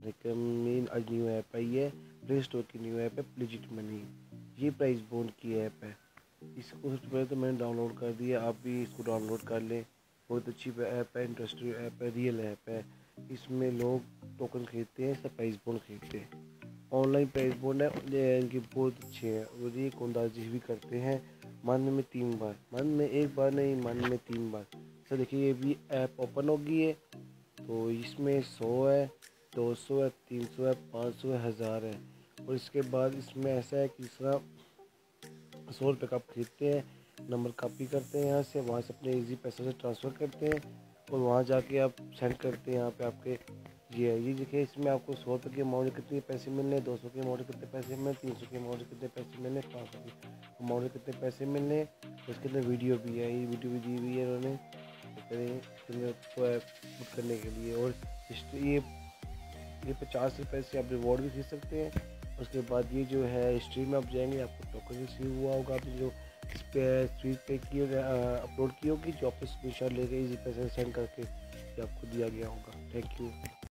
एक मेन आज new app आई है, प्ले स्टोर की न्यू ऐप है लिजिट मनी। ये प्राइस बॉन्ड की ऐप है। इसको सबसे पहले तो मैंने डाउनलोड कर दिया, आप भी इसको डाउनलोड कर लें। बहुत अच्छी ऐप है, इंटरेस्टिंग ऐप है, रियल ऐप है। इसमें लोग टोकन खरीदते हैं, सब प्राइस बॉन्ड खरीदते हैं। ऑनलाइन प्राइस बॉन्ड है, इनकी बहुत अच्छे हैं और ये कोंदाजी भी करते हैं महीने में 3 बार, महीने में 1 बार नहीं, महीने में 3 बार। सर देखिए, ये भी ऐप ओपन हो गई है। तो इसमें 100 है, 200 है, 300 है, 500 है, 1000 है। और इसके बाद इसमें ऐसा है कि इस तरह 100 रुपये का आप खरीदते हैं, नंबर कॉपी करते हैं यहाँ से, वहाँ से अपने इजी पैसे से ट्रांसफ़र करते हैं और वहाँ जाके आप सेंड करते हैं यहाँ पे आपके। ये देखिए, इसमें आपको 100 रुपये की अमाउंट में कितने पैसे मिलने, 200 की अमाउंट में कितने पैसे मिलने, 300 की अमाउंट में कितने पैसे मिलने, 500 की अमाउंट में कितने पैसे मिलने। उसके अंदर वीडियो भी है, ये वीडियो भी दी हुई है इन्होंने पुट करने के लिए। और ये 50 रुपये से आप रिवॉर्ड भी खरीद सकते हैं। उसके बाद ये जो है हिस्ट्री में आप जाएंगे, आपको टोकन रिसीव हुआ होगा, आपने जो इस पर स्ट्रीट पे की अपलोड की होगी, जो आपने स्क्रीनशॉट लेके इजी पैसे सेंड करके ये आपको दिया गया होगा। Thank you.